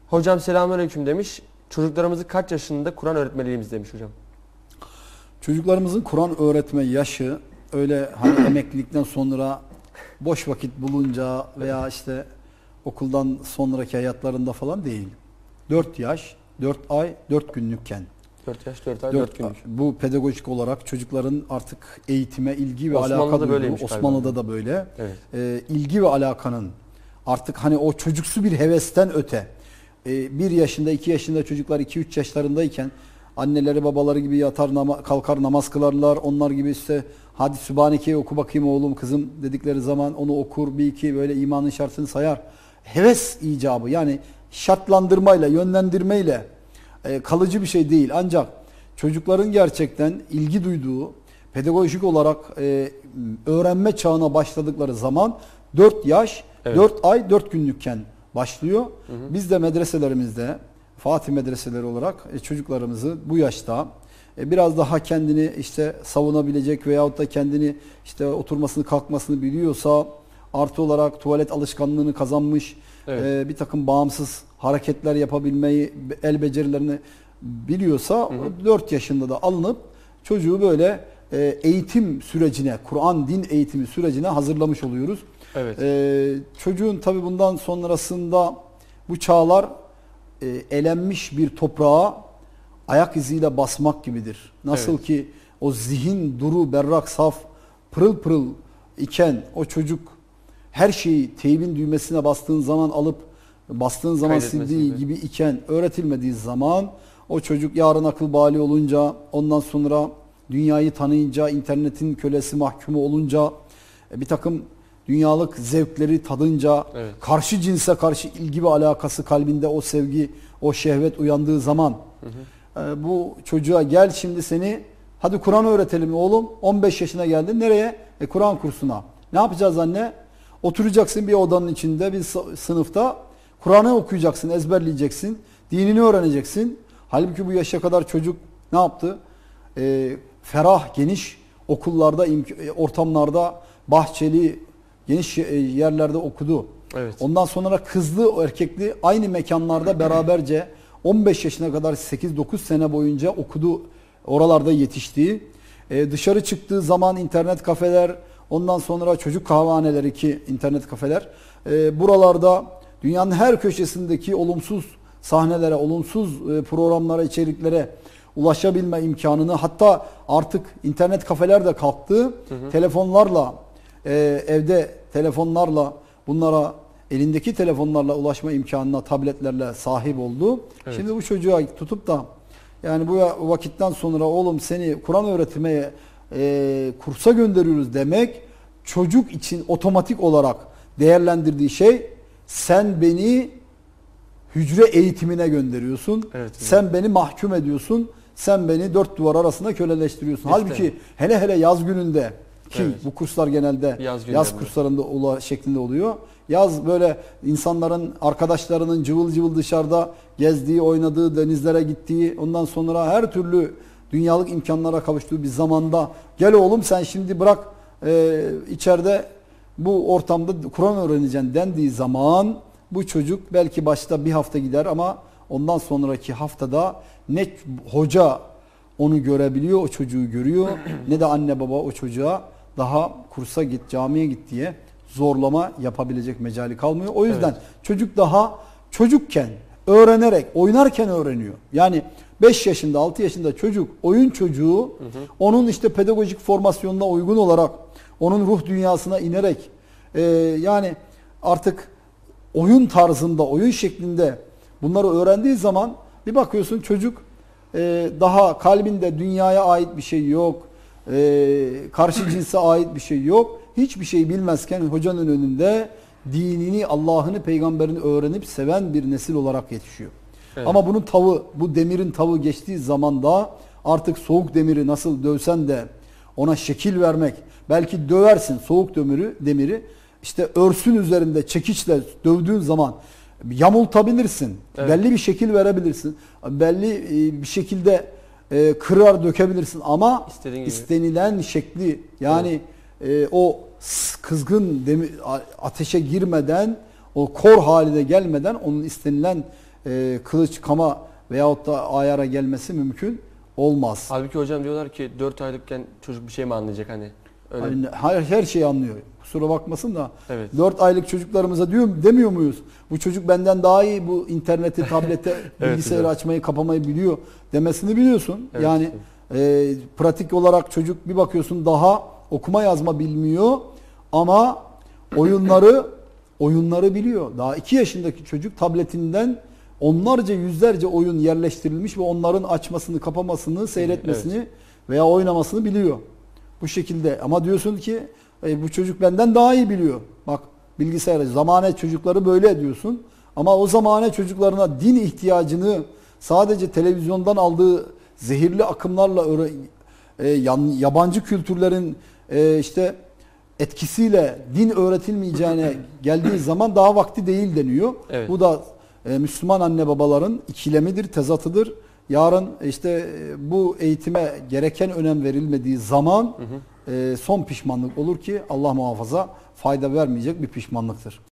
Hocam selamünaleyküm demiş. Çocuklarımızı kaç yaşında Kur'an öğretmeliyiz demiş hocam. Çocuklarımızın Kur'an öğretme yaşı öyle hani emeklilikten sonra boş vakit bulunca veya işte okuldan sonraki hayatlarında falan değil. 4 yaş, 4 ay, 4 günlükken. 4 yaş, 4 ay, 4 günlük. Bu pedagojik olarak çocukların artık eğitime ilgi ve Osmanlı'da alaka böyleymiş duyduğu, galiba. Osmanlı'da da böyle. Evet. İlgi ve alakanın artık hani o çocuksu bir hevesten öte 1 yaşında 2 yaşında çocuklar 2-3 yaşlarındayken anneleri babaları gibi yatar kalkar namaz kılarlar. Onlar gibi işte hadi Sübhaneke'yi oku bakayım oğlum kızım dedikleri zaman onu okur, bir iki böyle imanın şartını sayar. Heves icabı, yani şartlandırmayla, yönlendirmeyle kalıcı bir şey değil. Ancak çocukların gerçekten ilgi duyduğu, pedagojik olarak öğrenme çağına başladıkları zaman 4 yaş, Evet. 4 ay, 4 günlükken başlıyor. Biz de medreselerimizde, Fatih medreseleri olarak çocuklarımızı bu yaşta biraz daha kendini işte savunabilecek veyahut da kendini işte oturmasını kalkmasını biliyorsa, artı olarak tuvalet alışkanlığını kazanmış, Evet. bir takım bağımsız hareketler yapabilmeyi, el becerilerini biliyorsa 4 yaşında da alınıp çocuğu böyle eğitim sürecine, Kur'an din eğitimi sürecine hazırlamış oluyoruz. Evet. Çocuğun tabi bundan sonrasında bu çağlar elenmiş bir toprağa ayak iziyle basmak gibidir. Nasıl Evet. ki o zihin duru, berrak, saf, pırıl pırıl iken o çocuk her şeyi teybin düğmesine bastığın zaman alıp bastığın zaman Kaydetmesi sildiği gibi iken, öğretilmediği zaman o çocuk yarın akıl bali olunca, ondan sonra dünyayı tanıyınca, internetin kölesi mahkumu olunca, bir takım dünyalık zevkleri tadınca, Evet. karşı cinse karşı ilgi ve alakası kalbinde o sevgi, o şehvet uyandığı zaman bu çocuğa gel şimdi seni hadi Kur'an öğretelim oğlum, 15 yaşına geldin, nereye? Kur'an kursuna. Ne yapacağız anne? Oturacaksın bir odanın içinde, bir sınıfta Kur'an'ı okuyacaksın, ezberleyeceksin, dinini öğreneceksin. Halbuki bu yaşa kadar çocuk ne yaptı? Ferah, geniş okullarda, ortamlarda, bahçeli, geniş yerlerde okudu. Evet. Ondan sonra kızlı, erkekli aynı mekanlarda beraberce 15 yaşına kadar 8-9 sene boyunca okudu. Oralarda yetişti. Dışarı çıktığı zaman internet kafeler, ondan sonra çocuk kahvehaneleri ki internet kafeler, buralarda dünyanın her köşesindeki olumsuz sahnelere, olumsuz programlara, içeriklere ulaşabilme imkanını, hatta artık internet kafeler de kalktı. Telefonlarla, evde telefonlarla bunlara, elindeki telefonlarla ulaşma imkanına, tabletlerle sahip oldu. Evet. Şimdi bu çocuğa tutup da yani bu vakitten sonra oğlum seni Kur'an öğretmeye kursa gönderiyoruz demek, çocuk için otomatik olarak değerlendirdiği şey, sen beni hücre eğitimine gönderiyorsun. Evet. Sen beni mahkum ediyorsun. Sen beni 4 duvar arasında köleleştiriyorsun. İşte. Halbuki hele yaz gününde ki Evet. bu kurslar genelde Yaz yaz kurslarında şeklinde oluyor. Yaz böyle insanların, arkadaşlarının cıvıl cıvıl dışarıda gezdiği, oynadığı, denizlere gittiği, ondan sonra her türlü dünyalık imkanlara kavuştuğu bir zamanda gel oğlum sen şimdi bırak içeride bu ortamda Kur'an öğreneceksin dendiği zaman bu çocuk belki başta bir hafta gider ama ondan sonraki haftada ne hoca onu görebiliyor, o çocuğu görüyor, ne de anne baba o çocuğa daha kursa git, camiye git diye zorlama yapabilecek mecali kalmıyor. O yüzden çocuk daha çocukken, öğrenerek, oynarken öğreniyor. Yani 5 yaşında, 6 yaşında çocuk, oyun çocuğu, onun işte pedagojik formasyonuna uygun olarak, onun ruh dünyasına inerek, yani artık oyun tarzında, oyun şeklinde bunları öğrendiği zaman bir bakıyorsun çocuk daha kalbinde dünyaya ait bir şey yok, karşı cinse ait bir şey yok. Hiçbir şey bilmezken hocanın önünde dinini, Allah'ını, peygamberini öğrenip seven bir nesil olarak yetişiyor. Evet. Ama bunun bu demirin tavı geçtiği zaman da artık soğuk demiri nasıl dövsen de ona şekil vermek, belki döversin soğuk demiri işte örsün üzerinde çekiçle dövdüğün zaman yamultabilirsin. Evet. Belli bir şekil verebilirsin. Belli bir şekilde kırar dökebilirsin ama istenilen şekli, yani o kızgın ateşe girmeden, o kor haline gelmeden onun istenilen kılıç, kama veyahut da ayara gelmesi mümkün olmaz. Halbuki hocam diyorlar ki 4 aylıkken çocuk bir şey mi anlayacak hani? Öyle. Hani her şeyi anlıyor. Kusura bakmasın da Evet. 4 aylık çocuklarımıza demiyor muyuz? Bu çocuk benden daha iyi bu interneti, tablete, bilgisayarı hocam. açmayı, kapamayı biliyor demesini biliyorsun. Evet Yani pratik olarak çocuk bir bakıyorsun daha okuma yazma bilmiyor ama oyunları biliyor. Daha 2 yaşındaki çocuk tabletinden onlarca yüzlerce oyun yerleştirilmiş ve onların açmasını, kapamasını, seyretmesini veya oynamasını biliyor. Bu şekilde ama diyorsun ki bu çocuk benden daha iyi biliyor. Bak bilgisayarı, zamane çocukları böyle diyorsun. Ama o zamane çocuklarına din ihtiyacını sadece televizyondan aldığı zehirli akımlarla yabancı kültürlerin işte etkisiyle din öğretilmeyeceğine geldiği zaman daha vakti değil deniyor. Evet. Bu da Müslüman anne babaların ikilemidir, tezatıdır. Yarın işte bu eğitime gereken önem verilmediği zaman son pişmanlık olur ki Allah muhafaza fayda vermeyecek bir pişmanlıktır.